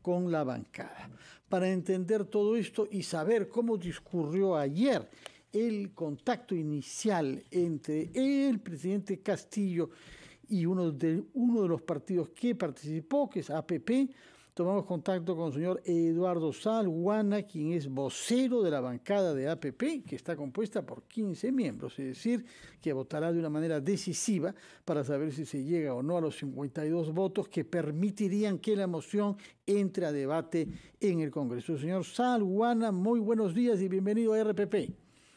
con la bancada. Para entender todo esto y saber cómo discurrió ayer el contacto inicial entre el presidente Castillo y uno de los partidos que participó, que es APP, tomamos contacto con el señor Eduardo Salguana, quien es vocero de la bancada de APP, que está compuesta por 15 miembros, es decir, que votará de una manera decisiva para saber si se llega o no a los 52 votos que permitirían que la moción entre a debate en el Congreso. Señor Salguana, muy buenos días y bienvenido a RPP.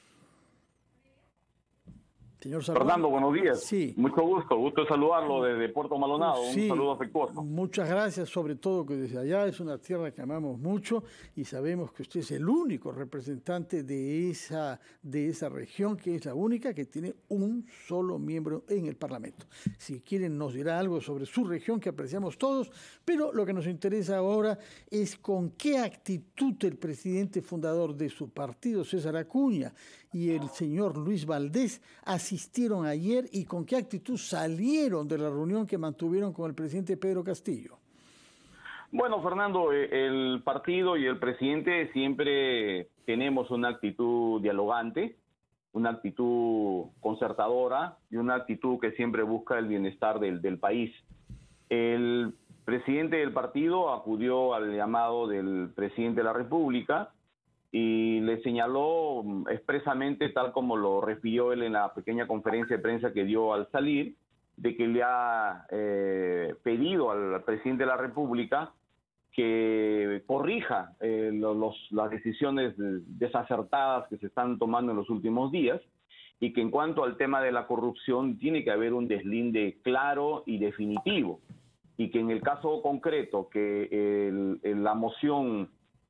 Señor Salguana. Fernando, buenos días. Sí. Mucho gusto saludarlo desde Puerto Maldonado. Sí. Un saludo afectuoso. Muchas gracias, sobre todo que desde allá es una tierra que amamos mucho y sabemos que usted es el único representante de esa región, que es la única que tiene un solo miembro en el Parlamento. Si quieren nos dirá algo sobre su región, que apreciamos todos, pero lo que nos interesa ahora es con qué actitud el presidente fundador de su partido, César Acuña, y el señor Luis Valdés asistieron ayer y con qué actitud salieron de la reunión que mantuvieron con el presidente Pedro Castillo. Bueno, Fernando, el partido y el presidente siempre tenemos una actitud dialogante, una actitud concertadora y una actitud que siempre busca el bienestar del país. El presidente del partido acudió al llamado del presidente de la República y le señaló expresamente, tal como lo refirió él en la pequeña conferencia de prensa que dio al salir, de que le ha pedido al presidente de la República que corrija las decisiones desacertadas que se están tomando en los últimos días, y que en cuanto al tema de la corrupción tiene que haber un deslinde claro y definitivo, y que en el caso concreto que la moción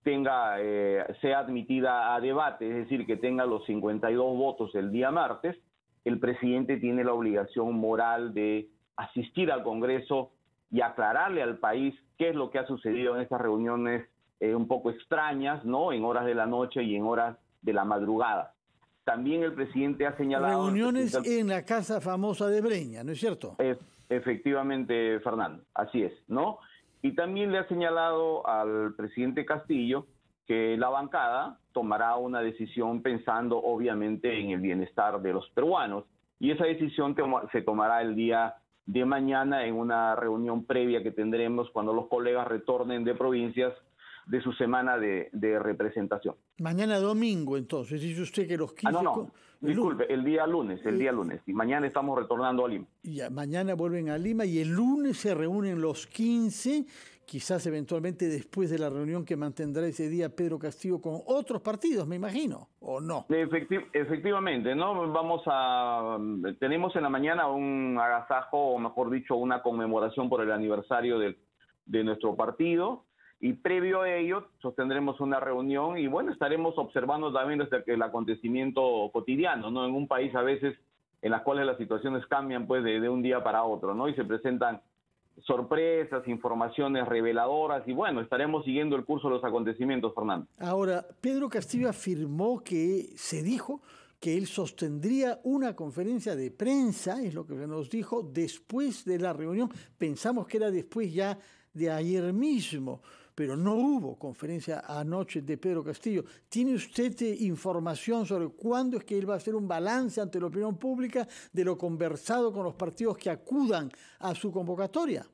sea admitida a debate, es decir, que tenga los 52 votos el día martes, el presidente tiene la obligación moral de asistir al Congreso y aclararle al país qué es lo que ha sucedido en estas reuniones un poco extrañas, ¿no?, en horas de la noche y en horas de la madrugada. También el presidente ha señalado... Reuniones en la casa famosa de Breña, ¿no es cierto? Efectivamente, Fernando, así es, ¿no? Y también le ha señalado al presidente Castillo que la bancada tomará una decisión pensando obviamente en el bienestar de los peruanos, y esa decisión se tomará el día de mañana en una reunión previa que tendremos cuando los colegas retornen de provincias de su semana de representación. Mañana domingo, entonces, dice usted que los 15... Disculpe, el día lunes, y mañana estamos retornando a Lima. Ya, mañana vuelven a Lima y el lunes se reúnen los 15, quizás eventualmente después de la reunión que mantendrá ese día Pedro Castillo con otros partidos, me imagino, ¿o no? Efectivamente, ¿no? Tenemos en la mañana un agasajo, o mejor dicho, una conmemoración por el aniversario de nuestro partido. Y previo a ello sostendremos una reunión y bueno, estaremos observando también el acontecimiento cotidiano, ¿no? En un país a veces en las cuales las situaciones cambian pues de un día para otro, ¿no? Y se presentan sorpresas, informaciones reveladoras y bueno, estaremos siguiendo el curso de los acontecimientos, Fernando. Ahora, Pedro Castillo afirmó se dijo que él sostendría una conferencia de prensa, es lo que nos dijo, después de la reunión. Pensamos que era después ya de ayer mismo, pero no hubo conferencia anoche de Pedro Castillo. ¿Tiene usted información sobre cuándo es que él va a hacer un balance ante la opinión pública de lo conversado con los partidos que acudan a su convocatoria?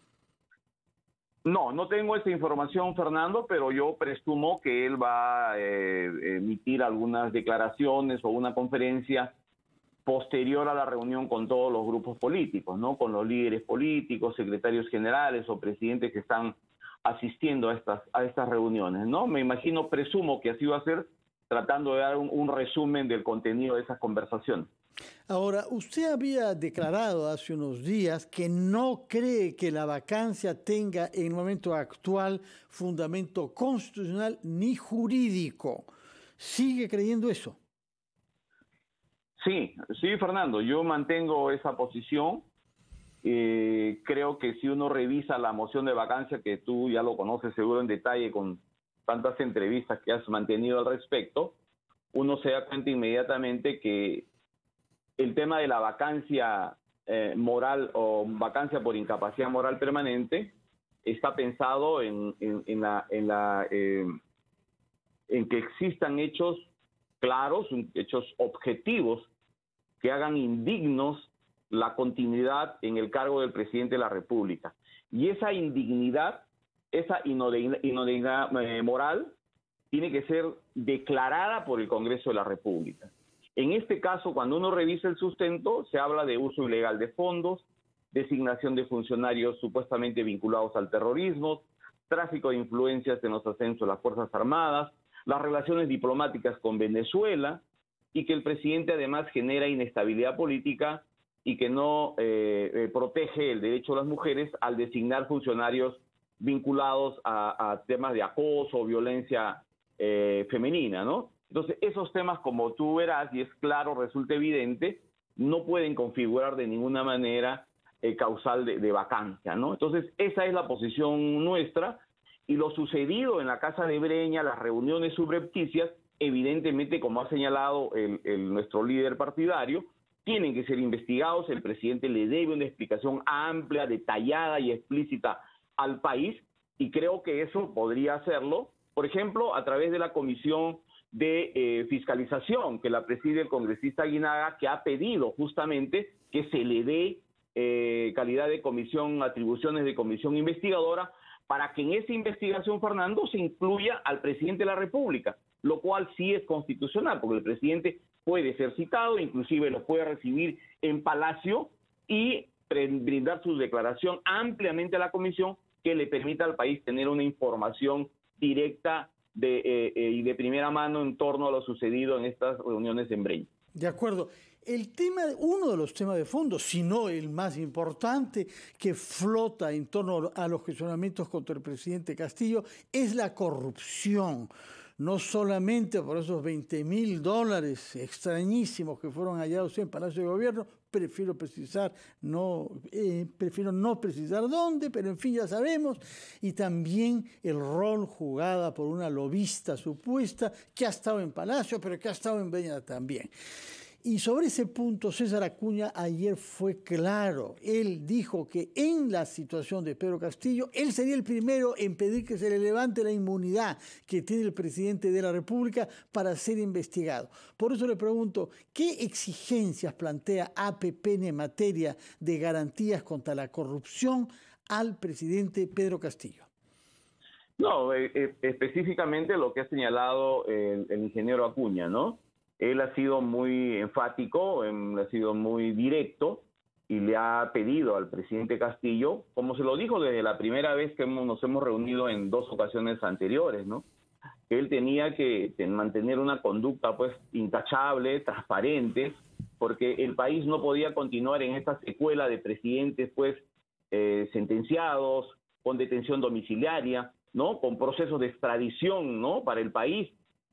No tengo esa información, Fernando, pero yo presumo que él va a emitir algunas declaraciones o una conferencia posterior a la reunión con todos los grupos políticos, ¿no? Con los líderes políticos, secretarios generales o presidentes que están asistiendo a estas reuniones, ¿no? Presumo que así va a ser, tratando de dar un resumen del contenido de esas conversaciones. Ahora, usted había declarado hace unos días que no cree que la vacancia tenga en el momento actual fundamento constitucional ni jurídico. ¿Sigue creyendo eso? Sí, Fernando, yo mantengo esa posición. Creo que si uno revisa la moción de vacancia, que tú ya lo conoces seguro en detalle con tantas entrevistas que has mantenido al respecto, uno se da cuenta inmediatamente que el tema de la vacancia moral o vacancia por incapacidad moral permanente está pensado en que existan hechos claros, hechos objetivos que hagan indignos la continuidad en el cargo del presidente de la República. Y esa indignidad, esa inodignidad moral, tiene que ser declarada por el Congreso de la República. En este caso, cuando uno revisa el sustento, se habla de uso ilegal de fondos, designación de funcionarios supuestamente vinculados al terrorismo, tráfico de influencias en los ascensos de las Fuerzas Armadas, las relaciones diplomáticas con Venezuela, y que el presidente además genera inestabilidad política y que no protege el derecho de las mujeres al designar funcionarios vinculados a temas de acoso o violencia femenina, ¿no? Entonces, esos temas, como tú verás, y es claro, resulta evidente, no pueden configurar de ninguna manera causal de vacancia, ¿no? Entonces, esa es la posición nuestra, y lo sucedido en la Casa de Breña, las reuniones subrepticias, evidentemente, como ha señalado nuestro líder partidario, tienen que ser investigados. El presidente le debe una explicación amplia, detallada y explícita al país, y creo que eso podría hacerlo, por ejemplo, a través de la Comisión de Fiscalización, que la preside el congresista Aguinaga, que ha pedido justamente que se le dé calidad de comisión, atribuciones de comisión investigadora, para que en esa investigación, Fernando, se incluya al presidente de la República, lo cual sí es constitucional, porque el presidente puede ser citado, inclusive lo puede recibir en Palacio y brindar su declaración ampliamente a la comisión, que le permita al país tener una información directa y de primera mano en torno a lo sucedido en estas reuniones en Breña. De acuerdo. Uno de los temas de fondo, si no el más importante, que flota en torno a los cuestionamientos contra el presidente Castillo, es la corrupción. No solamente por esos $20.000 extrañísimos que fueron hallados en Palacio de Gobierno, prefiero no precisar dónde, pero en fin, ya sabemos, y también el rol jugado por una lobista supuesta que ha estado en Palacio, pero que ha estado en Breña también. Y sobre ese punto, César Acuña ayer fue claro. Él dijo que en la situación de Pedro Castillo, él sería el primero en pedir que se le levante la inmunidad que tiene el presidente de la República para ser investigado. Por eso le pregunto, ¿qué exigencias plantea APP en materia de garantías contra la corrupción al presidente Pedro Castillo? No, específicamente lo que ha señalado el ingeniero Acuña, ¿no? Él ha sido muy enfático, ha sido muy directo y le ha pedido al presidente Castillo, como se lo dijo desde la primera vez que nos hemos reunido en 2 ocasiones anteriores, ¿no? Que él tenía que mantener una conducta pues intachable, transparente, porque el país no podía continuar en esta secuela de presidentes pues sentenciados, con detención domiciliaria, ¿no? Con procesos de extradición, ¿no? Para el país.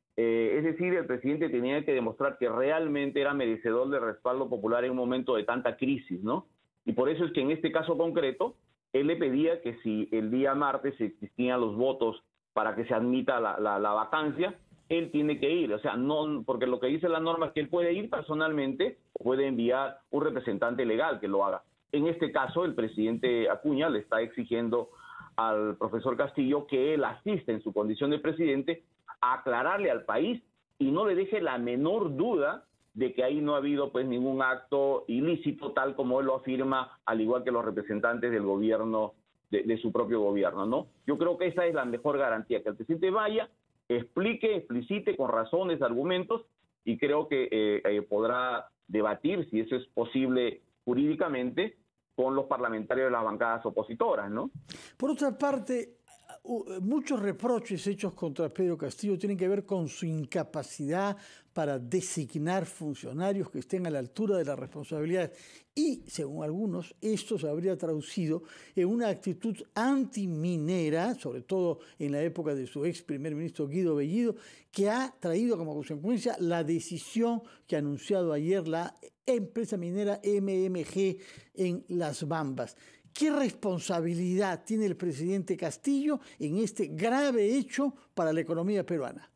Es decir, el presidente tenía que demostrar que realmente era merecedor de respaldo popular en un momento de tanta crisis, ¿no? Y por eso es que en este caso concreto, él le pedía que si el día martes existían los votos para que se admita la vacancia, él tiene que ir. O sea, no, porque lo que dice la norma es que él puede ir personalmente o puede enviar un representante legal que lo haga. En este caso, el presidente Acuña le está exigiendo al profesor Castillo que él asista en su condición de presidente a aclararle al país y no le deje la menor duda de que ahí no ha habido pues ningún acto ilícito, tal como él lo afirma, al igual que los representantes del gobierno, de su propio gobierno, ¿no? Yo creo que esa es la mejor garantía, que el presidente vaya, explique, explicite con razones, argumentos, y creo que podrá debatir, si eso es posible jurídicamente, con los parlamentarios de las bancadas opositoras, ¿no? Por otra parte, muchos reproches hechos contra Pedro Castillo tienen que ver con su incapacidad para designar funcionarios que estén a la altura de las responsabilidades. Y, según algunos, esto se habría traducido en una actitud antiminera, sobre todo en la época de su ex primer ministro Guido Bellido, que ha traído como consecuencia la decisión que ha anunciado ayer la empresa minera MMG en Las Bambas. ¿Qué responsabilidad tiene el presidente Castillo en este grave hecho para la economía peruana?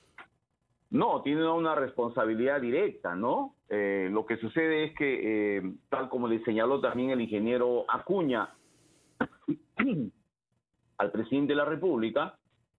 No, tiene una responsabilidad directa, ¿no? Lo que sucede es que, tal como le señaló también el ingeniero Acuña, al presidente de la República,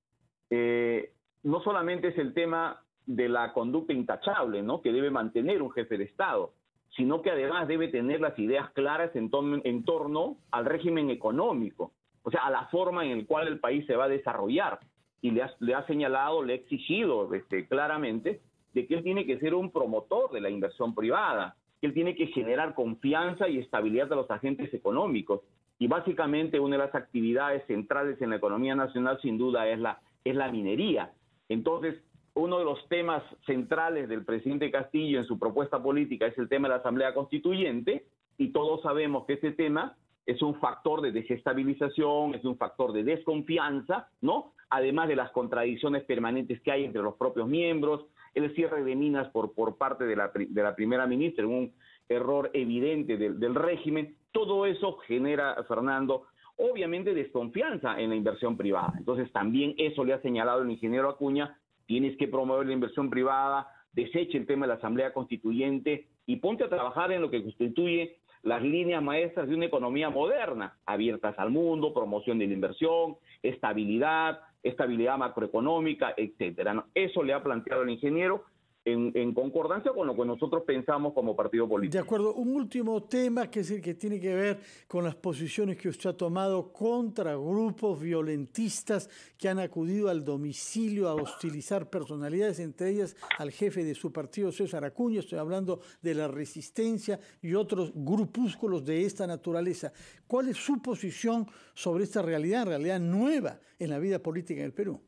no solamente es el tema de la conducta intachable, ¿no?, que debe mantener un jefe de Estado, sino que además debe tener las ideas claras en torno al régimen económico, o sea, a la forma en la cual el país se va a desarrollar. Y le ha señalado, le ha exigido claramente de que él tiene que ser un promotor de la inversión privada, que él tiene que generar confianza y estabilidad de los agentes económicos. Y básicamente una de las actividades centrales en la economía nacional sin duda es la minería. Entonces, uno de los temas centrales del presidente Castillo en su propuesta política es el tema de la Asamblea Constituyente, y todos sabemos que ese tema es un factor de desestabilización, es un factor de desconfianza, ¿no? Además de las contradicciones permanentes que hay entre los propios miembros, el cierre de minas por parte de la primera ministra, un error evidente del régimen. Todo eso genera, Fernando, obviamente desconfianza en la inversión privada. Entonces también eso le ha señalado el ingeniero Acuña: tienes que promover la inversión privada, deseche el tema de la Asamblea Constituyente y ponte a trabajar en lo que constituye las líneas maestras de una economía moderna, abiertas al mundo, promoción de la inversión, estabilidad macroeconómica, etcétera, ¿no? Eso le ha planteado el ingeniero en concordancia con lo que nosotros pensamos como partido político. De acuerdo. Un último tema, que es el que tiene que ver con las posiciones que usted ha tomado contra grupos violentistas que han acudido al domicilio a hostilizar personalidades, entre ellas al jefe de su partido, César Acuña. Estoy hablando de la Resistencia y otros grupúsculos de esta naturaleza. ¿Cuál es su posición sobre esta realidad nueva en la vida política del Perú?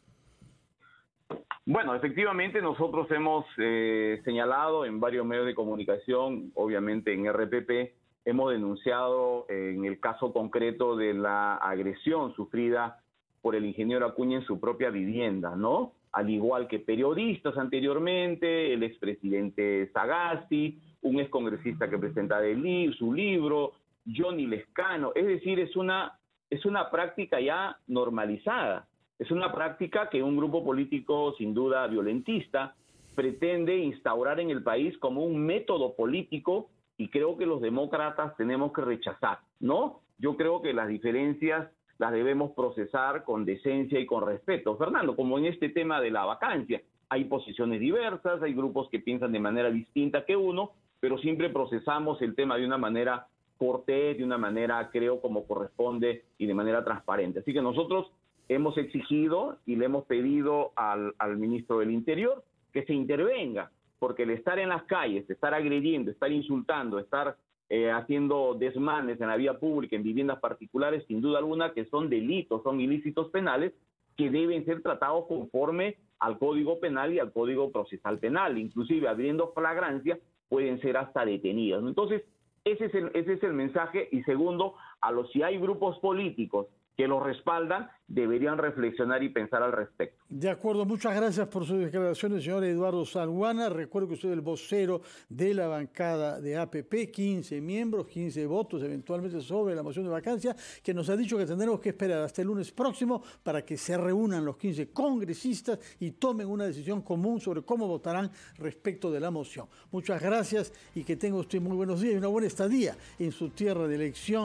Bueno, efectivamente nosotros hemos señalado en varios medios de comunicación, obviamente en RPP, hemos denunciado en el caso concreto de la agresión sufrida por el ingeniero Acuña en su propia vivienda, ¿no? Al igual que periodistas anteriormente, el expresidente Sagasti, un excongresista que presentaba su libro, Johnny Lescano. Es decir, es una práctica ya normalizada. Es una práctica que un grupo político sin duda violentista pretende instaurar en el país como un método político, y creo que los demócratas tenemos que rechazar, ¿no? Yo creo que las diferencias las debemos procesar con decencia y con respeto. Fernando, como en este tema de la vacancia, hay posiciones diversas, hay grupos que piensan de manera distinta que uno, pero siempre procesamos el tema de una manera cortés, de una manera, creo, como corresponde y de manera transparente. Así que nosotros hemos exigido y le hemos pedido al ministro del Interior que se intervenga, porque el estar en las calles, estar agrediendo, estar insultando, estar haciendo desmanes en la vía pública, en viviendas particulares, sin duda alguna que son delitos, son ilícitos penales que deben ser tratados conforme al Código Penal y al Código Procesal Penal. Inclusive, abriendo flagrancia, pueden ser hasta detenidos. Entonces, ese es el mensaje. Y segundo, si hay grupos políticos que los respaldan, deberían reflexionar y pensar al respecto. De acuerdo, muchas gracias por sus declaraciones, señor Eduardo Salguana. Recuerdo que usted es el vocero de la bancada de APP, 15 miembros, 15 votos eventualmente sobre la moción de vacancia, que nos ha dicho que tendremos que esperar hasta el lunes próximo para que se reúnan los 15 congresistas y tomen una decisión común sobre cómo votarán respecto de la moción. Muchas gracias y que tenga usted muy buenos días y una buena estadía en su tierra de elección.